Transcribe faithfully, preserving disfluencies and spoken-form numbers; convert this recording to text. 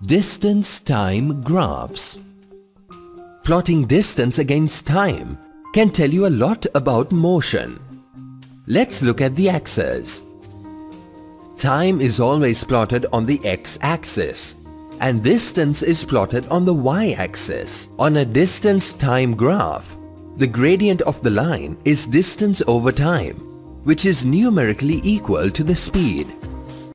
Distance-time graphs. Plotting distance against time can tell you a lot about motion. Let's look at the axes. Time is always plotted on the x-axis and distance is plotted on the y-axis. On a distance-time graph, the gradient of the line is distance over time, which is numerically equal to the speed.